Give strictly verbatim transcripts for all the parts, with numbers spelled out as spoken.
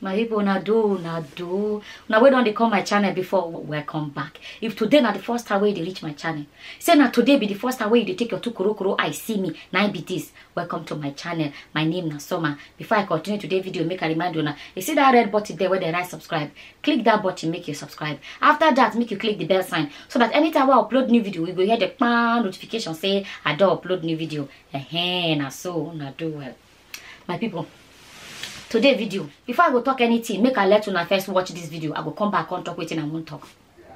My people, na do, na do. Now, we don't they come my channel before, welcome back. If today na the first time way they reach my channel, say now today be the first time way they take your two kuro kuro, I see me, now be this. Welcome to my channel. My name na Soma. Before I continue today's video, make a reminder you now. You see that red button there where they write subscribe? Click that button, make you subscribe. After that, make you click the bell sign so that anytime I upload new video, we go hear the pan notification say I don't upload new video. Ehen, na so, na do well. My people. Today video, before I go talk anything, make I let you first watch this video. I go come back and talk with you and I won't talk.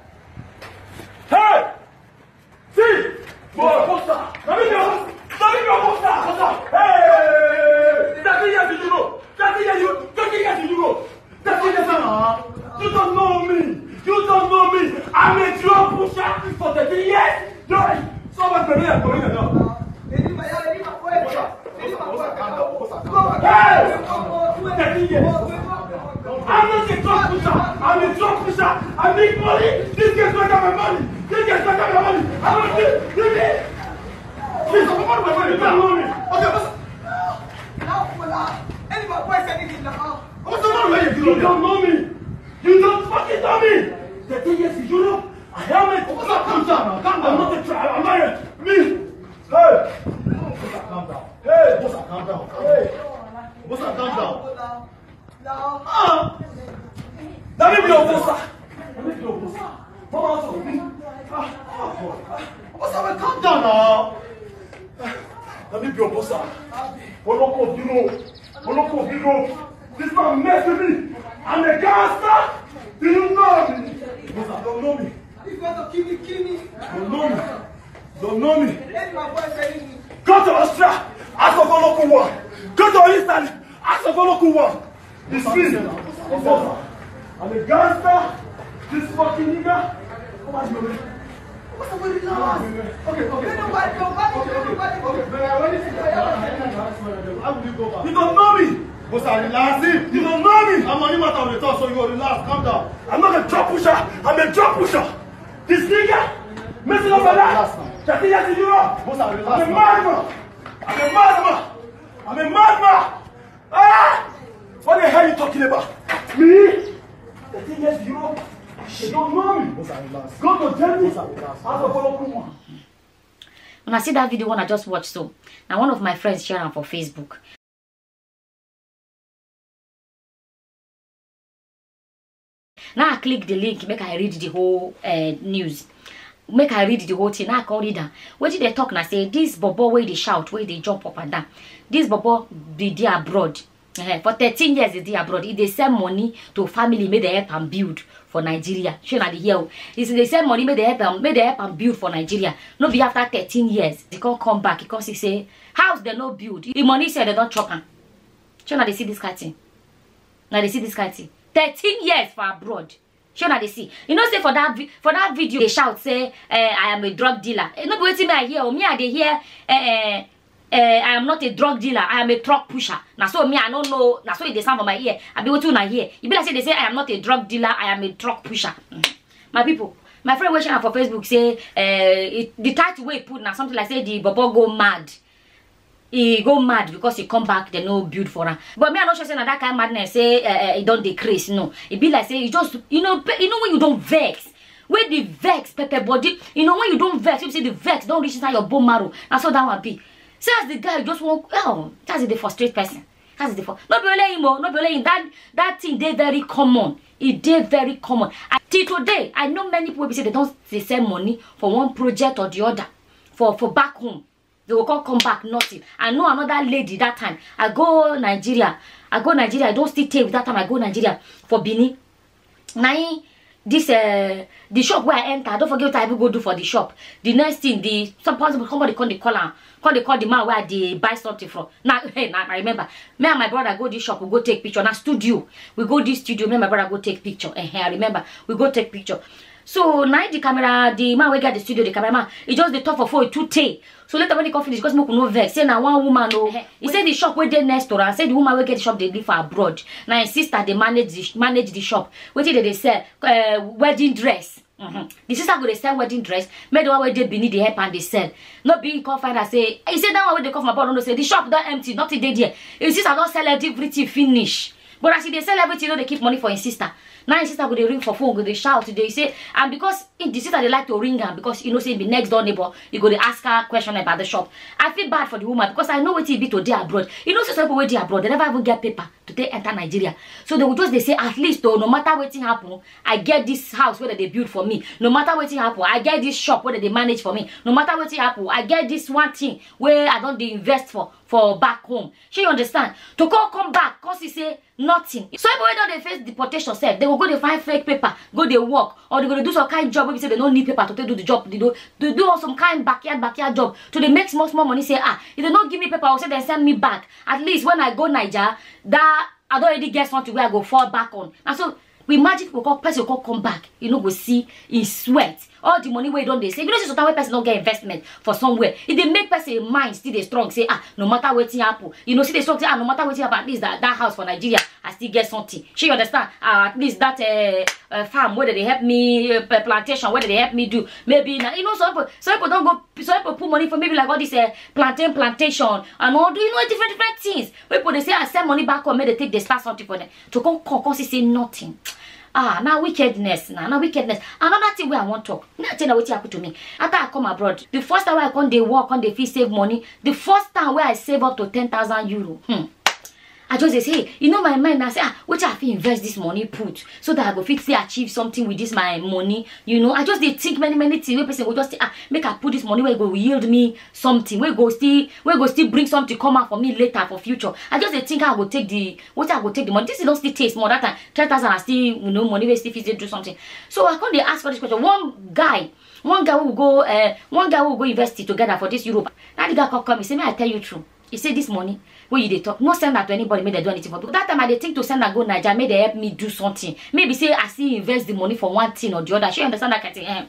Hey! See! Boy, what's up? Let me go! Let me go! What's up? What's up? Hey! thirty years you go! thirty years you thirty years you go! thirty years you You don't know me! You don't know me! I'm a drug pusher for thirty years! Joy! Someone come here, come here now. Hey! I'm not a drug pusher. I'm a drug pusher. I make money. This guy's better my money. This guy's better my money. I want to give me. Please, I'm not my money. You don't know me. Okay, what's now? Any my boy said anything now. What's the matter? You don't know me. You don't fucking know me. thirty years in Europe. I am a drug pusher. I'm not a drug. I'm not a me. Hey. Calm down. Hey, boss, calm down. Hey, boss, calm down. No. Ah. Let me be your boss. Let me be your boss. Come out of me. Ah. Boss, calm down now. Let me be your boss. One look of Europe. One look of Europe. This man mess with me. I'm a gangster. Do you know me? Boss, don't know me. He's going to kill me, kill me. Don't know me. Don't know me. Let my boy say me. Go to Austria, ask for local one. Go to Italy, ask for local one. This me. I'm a gangster. This fucking nigga. Come on, baby. What's up with it now? Okay, okay. Nobody, nobody, nobody. How will you go back? You don't know me. Boss, relax. You don't know me. I'm on the matter of the talk, so you will relax. Calm down. I'm not a drug pusher. I'm a drug pusher. This nigga, messing up my life. thirty years in Europe. I'm a madman. I'm a madman. I'm a madman. Ah! What the hell are you talking about? Me? thirty years in Europe? You don't know me. Go to Germany. Ask for local one. When I see that video one I just watched, so now one of my friends shared it for Facebook. Now I click the link, make I read the whole uh, news. Make I read the whole thing. Now I call it down. What did they talk and I say this bobo where they shout, where they jump up and down. This bobo be there abroad. Uh, for thirteen years they abroad. If they send money to family, may they help and build for Nigeria. Sure na the here. If they send money, may they help and may they help and build for Nigeria. No be after thirteen years. They can't come back because he say house they no build. The money said they don't chop am. Sure na they see this kind of thing. Now they see this kind of thing. thirteen years for abroad. Sure na they see. You know say for that for that video they shout say uh, I am a drug dealer. Eh, no be wetin me I hear. Me I dey hear uh, uh, uh, I am not a drug dealer. I am a truck pusher. Now so me I don't know. Now so it dey sound for my ear. I be wetin una hear. E be like say they say I am not a drug dealer. I am a truck pusher. Mm. My people, my friend watching for Facebook say uh, it, the title way put now something like say the bobo go mad. He go mad because he come back, they no build for him. But me, I'm not sure saying that kind of madness say uh, he don't decrease. No, it be like say you just you know you know when you don't vex, when the vex pepper body, you know when you don't vex, you see the vex don't reach inside your bone marrow. That's how that one be. Say as the guy just want oh that's the frustrate person. That's the for not be only him, not be only him. That that thing they very common. It they very common. I, till today, I know many people be say they don't they send money for one project or the other for for back home. They will come, come back, nothing. I know another lady that time. I go Nigeria. I go Nigeria. I don't still take that time. I go Nigeria for Bini. Now, this uh, the shop where I enter, I don't forget what I even go do for the shop. The next thing, the some possible somebody call the caller, call the call the man where they buy something from. Now, hey, now I remember. Me and my brother go this shop. We go take picture. Now studio, we go this studio. Me and my brother go take picture. Eh, I remember. We go take picture. So now the camera, the man we got the studio, the cameraman, he just the top of four two tay. So later when they come finish, because smoke no vex. Say now one woman no. He said the shop where they next door. And said the woman we get the shop they live for abroad. Now his sister they manage the manage the shop. What did they sell? Uh, wedding dress. Mm-hmm. The sister go they sell wedding dress. Made the one where they beneath the help and they sell. Not being called find and say. He said that one where they come from abroad. No say the shop don't empty. Nothing they there. His sister don't sell everything finish. But as they sell everything, you know, they keep money for his sister. Now his sister go they ring for phone, go they shout, they say, and because in the sister they like to ring her because you know say the next door neighbor, you go to ask her question about the shop. I feel bad for the woman because I know what it be to day abroad. You know, so some people wait abroad, they never even get paper to take enter Nigeria. So they will just they say at least though, no matter what thing happen, I get this house where they build for me. No matter what thing happen, I get this shop where they manage for me. No matter what thing happen, I get this one thing where I don't they invest for for back home. She understand? To go come back, cause he say nothing. So everybody don't they face deportation self, they will go to find fake paper, go they work, or they go to do some kind of job where we say they don't need paper to do the job. They do they do some kind backyard backyard job. So they make small small money. Say ah, if they don't give me paper, I'll say they send me back. At least when I go Niger, that I don't already get something where I go fall back on. And so we imagine people call person will come back, you know, go see in sweat. All the money where don't they say, you know, so that way person don't get investment for somewhere. If they make person mind still they strong, say ah, no matter what thing happen, you know, see they strong say ah, no matter what thing happen, at least that, that house for Nigeria, I still get something. She understand? Uh, at least that uh, uh, farm where they help me uh, plantation, where they help me do. Maybe now, you know, some people, some people don't go, some people put money for maybe like all this uh, plantain plantation and all do you know different different things. People they say I send money back home, maybe they take they start something for them to come come come say nothing. Ah, now wickedness, now, now wickedness. Another thing where I want to talk. Not tell you what happened to me. After I come abroad, the first time I come, they work on the fee save money. The first time where I save up to ten thousand euro. Hmm. I just say, hey, you know my mind. I say, ah, which I feel invest this money put so that I go fit achieve something with this my money. You know, I just they think many many things. Where person will just say, ah, make I put this money where it go yield me something. Where go still, where go still bring something come out for me later for future. I just they think I will take the what I will take the money. This is don't still taste more that time. Ten thousand I still you know money where still fit do something. So I come they ask for this question. One guy, one guy will go, uh, one guy will go invest it together for this Europe. Now the guy come come. He say, may I tell you true. He said this money where you they talk, no send that to anybody, may they do anything for people. That time I they think to send that go Nigeria, may they help me do something. Maybe say I see invest the money for one thing or the other. She understand that kind of thing. Eh?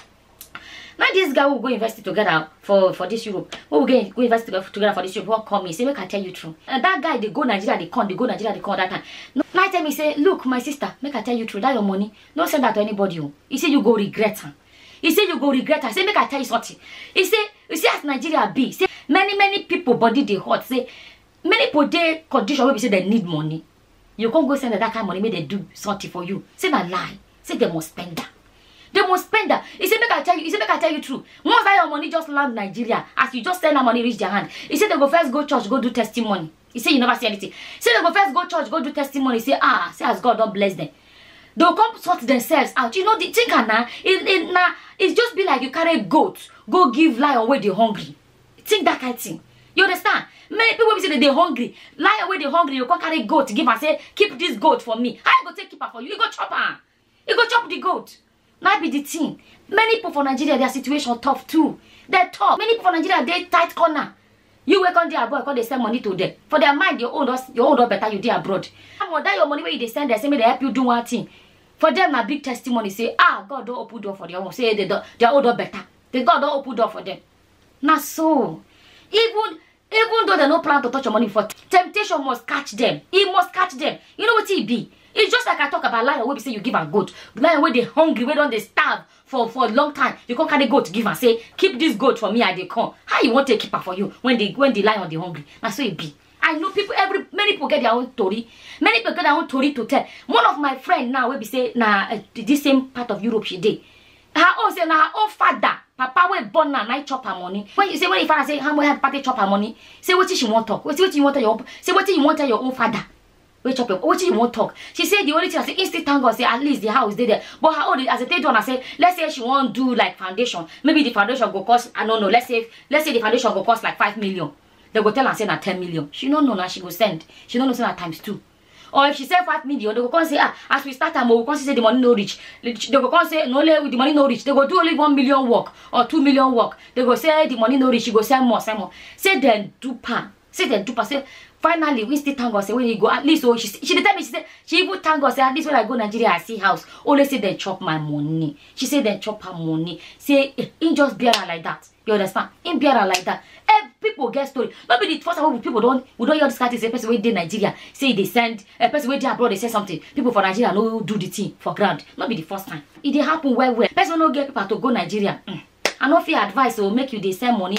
Now this guy will go invest it together for, for this Europe. We will go, go invest together for this Europe. What call me? Say, make I tell you true. And that guy they go Nigeria, they come, they go Nigeria, they come that time. Now tell me, say, look, my sister, make I tell you true. That your money, don't send that to anybody. He said you go regret her. He said you go regret her. Say, make I tell you something. He said, you see as Nigeria be, say many, many people body they hot. Say many people they condition where we say they need money. You can't go send that kind of money, make they do something for you. Say that lie. Say they must spend that. They must spend that. He said, make I tell you, he said, make I tell you true. Once that your money just land Nigeria, as you just send that money reach their hand. He said they go first go church, go do testimony. He said you never see anything. He said they go first go church, go do testimony. He said, ah, say as God don't bless them. They'll come sort themselves out. You know, the thing now, it, it, nah, it's just be like you carry goat, go give lion where they're hungry. Think that kind of thing. You understand? Many people will say that they're hungry. Lion where they're hungry, you can carry goat, give and say, keep this goat for me. How you go take keeper for you? You go chop her. You go chop the goat. Now be the thing. Many people for Nigeria, their situation tough too. They're tough. Many people for Nigeria, they tight corner. You work on their abroad, because they send money to them. For their mind, your own your own better, you did abroad. And that your money where they send, they say me they help you do one thing. For them, a big testimony say, ah, God don't open door for their own. Say they do, their own door better. The God don't open door for them. Not so. Even even though they no plan to touch your money before, temptation must catch them. It must catch them. You know what it be? It's just like I talk about lion where we say you give a goat. Lion where they hungry, where don't they starve for, for a long time. You can't carry goat give and say, keep this goat for me, I they come. How you want to keep her for you when they when the lion they hungry? That's so it be. I know people, every many people get their own story. Many people get their own story to tell. One of my friends now will be say, nah, uh, this same part of Europe she did. Her own say, nah, her own father, papa will born now, I chop her money. When you say, when your father say, how much party chop her money? Say what she want talk. What you want your say what you want your own father. Wait chop your what you want talk. She said the only thing I say instant thank God say at least the house they there. But her own as a third one I say, let's say she want do like foundation. Maybe the foundation go cost I don't know. Let's say let's say the foundation go cost like five million. They go tell her say na ten million. She don't know now she go send. She don't know say na times two. Or if she say five million, they go come say ah as we start time we go say the money no reach. They go come say no only the money no reach. They go do only one million work or two million work. They go say the money no reach. She go send more, send more. Say then do pan. Say then do pan. Say finally we still thank God say when you go at least oh she she dey tell me she say she even thank God say at least when I go Nigeria I see house. Only say then chop my money. She say then chop her money. Say eh, in just bear her like that. You understand? In bear her like that. Eh, people get story. Maybe the first time people don't we don't hear this kind of say person wey dey Nigeria say they send a person wey dey abroad they say something. People for Nigeria no do the thing for ground. Not be the first time. It dey happen well well. Person no get people to go Nigeria. Mm. I no fit advice or make you they send money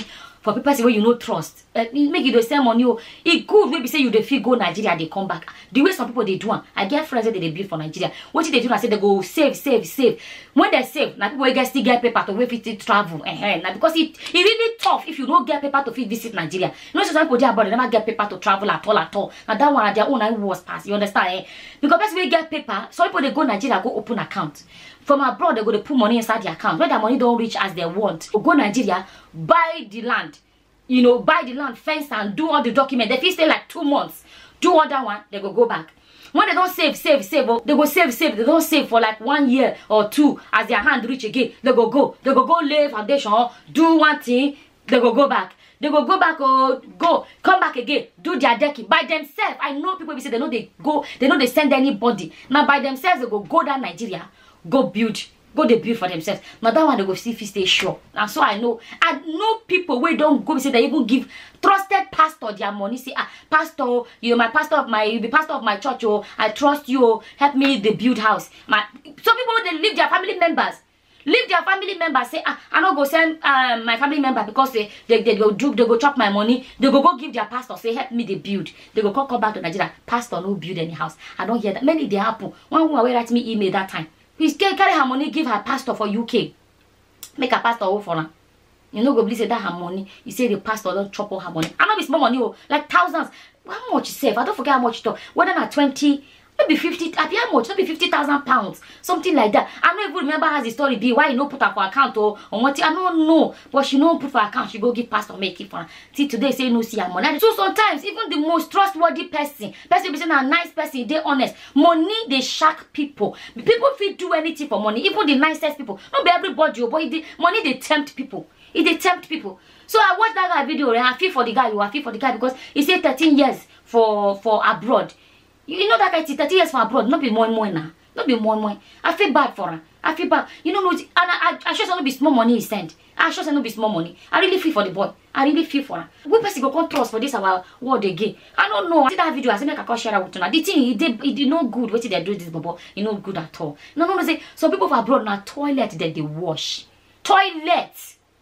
for people say wey you no trust, uh, make you dey send money. Oh, it good wey be say you dey fit go Nigeria, they come back. The way some people they do am, I get friends that they build for Nigeria. What they do na say they go save, save, save. When they save, now people get still get paper to wey fit travel. Uh -huh. Now because it it really tough if you don't get paper to fit visit Nigeria. You know, some people there about they never get paper to travel at all at all. Now that one their own I was pass. You understand? Eh? Because person we get paper, some people they go Nigeria go open account. From abroad, they go to put money inside the account. When the money don't reach as they want, go Nigeria, buy the land, you know, buy the land, fence and do all the documents. They feel stay like two months, do all that one, they go go back. When they don't save, save, save, they go save, save. They don't save for like one year or two. As their hand reach again, they go go. They go go lay foundation, do one thing, they go go back. They go go back or go, come back again, do their decking by themselves. I know people say they know they go, they know they send anybody. Now by themselves, they go go down Nigeria. Go build, go they build for themselves. Now that one they go see if stay sure. And so I know, I know people where don't go say they even give trusted pastor their money. Say, ah, pastor, you're my pastor of my, you be pastor of my church. Oh, I trust you. Oh, help me the build house. My some people they leave their family members, leave their family members. Say, ah, I don't go send um, my family member because they, they they go do they go chop my money. They go go give their pastor. Say, help me the build. They go come come back to Nigeria. Pastor no build any house. I don't hear that. Many they happen. One woman will write me email that time. Please carry her money, give her pastor for U K. Make her pastor over for her. You know, go believe say that her money. You say the pastor don't chop all her money. I know it's more money, oh, like thousands. How much you save? I don't forget how much you talk. Whether not twenty, maybe fifty. I how much? Maybe fifty thousand pounds, something like that. I don't even remember how the story be. Why you no put her for account or on what? I don't know. But she no put for account. She go give pastor make it for her. See today say no see her money. So sometimes even the most trustworthy person, person be saying a nice person, they honest. Money they shark people. People feel do anything for money. Even the nicest people. Not be everybody, but the money they tempt people. It they tempt people. So I watched that guy video. I feel for the guy. You I feel for the guy because he said thirteen years for for abroad. You know that guy thirty years for abroad. Not be more and more now. Not be more and more. I feel bad for her. I feel bad. You know, and I, I, I sure not be small money he sent. I sure not be small money. I really feel for the boy. I really feel for her. We person go come trust for this our word again. I don't know. I see that video. I say make I come share it with you. The thing it did it did not good. What did they do this bubble? It not good at all. No, no, no. Say some people for abroad now toilet that they wash. Toilet.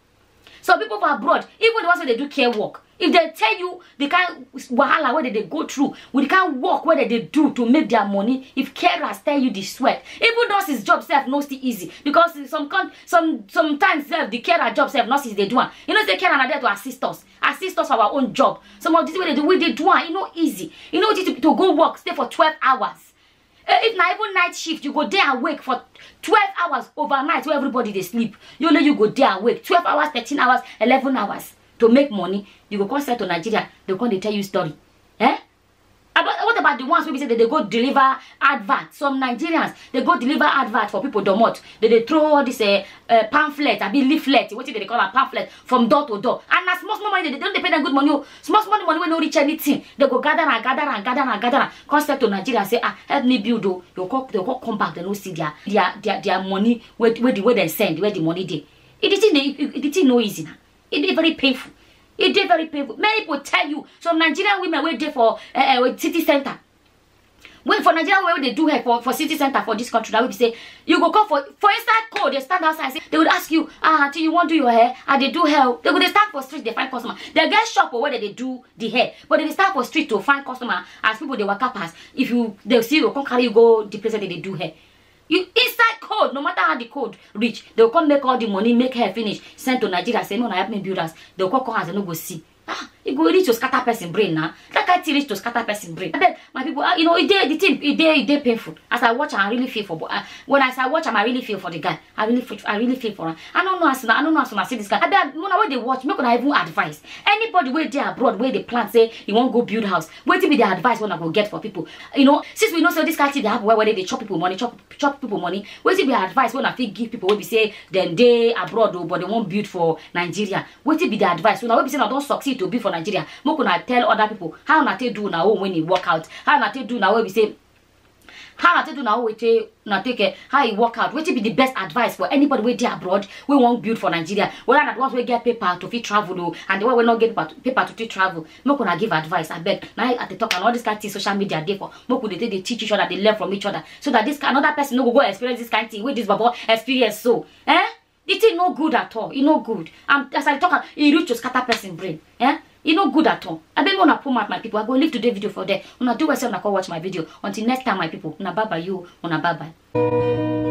Some people for abroad, even the ones where they do care work, if they tell you the kind of wahala where they go through, with the kind of work where they do to make their money, if carers tell you the sweat, even though his job self not still easy because some some sometimes self the carer job self not they do one. You know, the carer are there to assist us, assist us for our own job. Some of this way they do, we they do one, you know, easy. You know, to, to go work, stay for twelve hours. If not even night shift, you go there and wake for twelve hours overnight where everybody they sleep. You know you go there and wake twelve hours, thirteen hours, eleven hours to make money. You go come to Nigeria, they come they tell you story. Eh? About, what about the ones who say that they go deliver advert? Some Nigerians they go deliver advert for people domot. They they throw all this uh, uh, pamphlet, I mean leaflet, what they call a pamphlet from door to door. And as small small money, they don't pay them good money. Small small money when no reach anything. They go gather and gather and gather and gather and come to Nigeria and say, ah, help me build. Oh, they'll come, they'll come back. They don't see their their their, their money where where the way they send, where the money they. It is it is no easy now. It is very painful. It is very painful. Many people tell you some Nigerian women wait there for uh, uh, city center. When for Nigerian women they do here for, for city center for this country, that would say you go come for for inside code. They stand outside. Say, they would ask you, ah, do you want to do your hair? And they do hair. They go they stand for street. They find customer. They get shop or where they do the hair, but they stand for street to find customer. As people they walk up pass. If you they see you come carry you go the place that they do hair. You inside code, no matter how the code reach, they'll come make all the money, make her finish, send to Nigeria, say no, I help me build us. They'll come come as they no go see. Ah, it go reach to scatter person brain now. That can't reach to scatter person brain. I bet my people, uh, you know, it they the thing, it they it they painful. As I watch, I really feel for. Uh, when I say watch, I really feel for the guy. I really feel, I really feel for her. I don't know as I don't know as I see this guy. I bet when I they watch, make I even advise anybody where they abroad, where they plan say you won't go build house. Wait till be the advice when I go get for people. You know, since we know so this guy they have where where they, they chop people money, chop chop people money. Wait till be advice when I think give people where we say then they abroad though, but they won't build for Nigeria. Wait till be the advice when I will be saying I don't succeed to be for Nigeria. More can I tell other people how not to do now when you work out, how not to do now when we say how not to do now we take not take uh, how you work out. Which will be the best advice for anybody where they abroad we won't build for Nigeria. Whether that once we get paper to fit travel though, and the one we not get paper to, paper to fit travel. More can I give advice? I beg now at the talk and all this kind of social media there for more could they, they teach each other, they learn from each other, so that this another person no go go experience this kind of thing with this bubble experience. So eh. The thing no good at all. It no good. And as I talk, it reach to scatter person brain. Yeah? It no good at all. I beg wanna pull out my people. I go leave today's video for there. Una do myself, una go watch my video. Until next time, my people. Una bye bye you. Una bye bye.